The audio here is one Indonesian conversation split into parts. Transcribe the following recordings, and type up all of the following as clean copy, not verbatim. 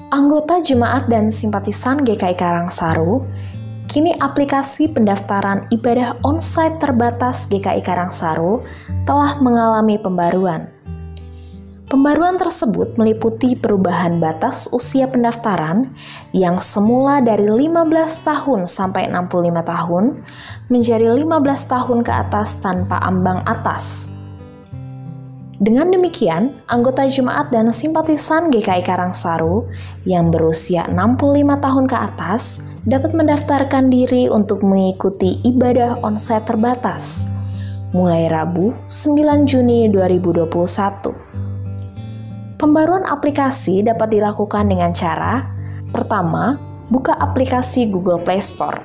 Anggota jemaat dan simpatisan GKI Karangsaru, kini aplikasi pendaftaran ibadah onsite terbatas GKI Karangsaru telah mengalami pembaruan. Pembaruan tersebut meliputi perubahan batas usia pendaftaran yang semula dari 15 tahun sampai 65 tahun menjadi 15 tahun ke atas tanpa ambang atas. Dengan demikian, anggota jemaat dan simpatisan GKI Karangsaru yang berusia 65 tahun ke atas dapat mendaftarkan diri untuk mengikuti ibadah onsite terbatas mulai Rabu 9 Juni 2021. Pembaruan aplikasi dapat dilakukan dengan cara: pertama, buka aplikasi Google Play Store.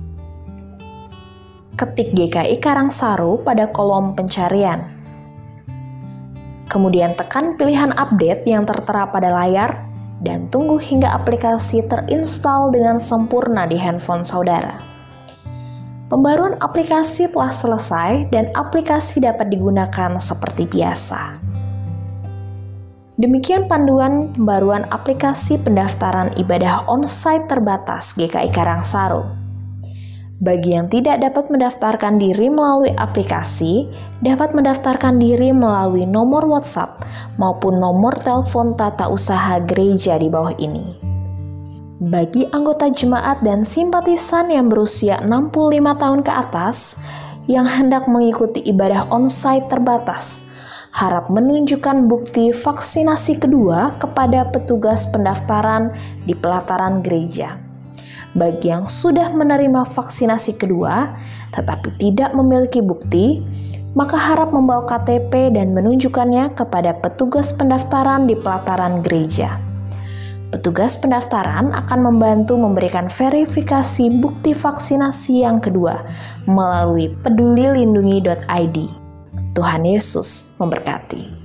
Ketik GKI Karangsaru pada kolom pencarian. Kemudian tekan pilihan update yang tertera pada layar dan tunggu hingga aplikasi terinstall dengan sempurna di handphone saudara. Pembaruan aplikasi telah selesai dan aplikasi dapat digunakan seperti biasa. Demikian panduan pembaruan aplikasi pendaftaran ibadah onsite terbatas GKI Karangsaru. Bagi yang tidak dapat mendaftarkan diri melalui aplikasi, dapat mendaftarkan diri melalui nomor WhatsApp maupun nomor telepon tata usaha gereja di bawah ini. Bagi anggota jemaat dan simpatisan yang berusia 65 tahun ke atas yang hendak mengikuti ibadah onsite terbatas, harap menunjukkan bukti vaksinasi kedua kepada petugas pendaftaran di pelataran gereja. Bagi yang sudah menerima vaksinasi kedua tetapi tidak memiliki bukti, maka harap membawa KTP dan menunjukkannya kepada petugas pendaftaran di pelataran gereja. Petugas pendaftaran akan membantu memberikan verifikasi bukti vaksinasi yang kedua melalui pedulilindungi.id. Tuhan Yesus memberkati.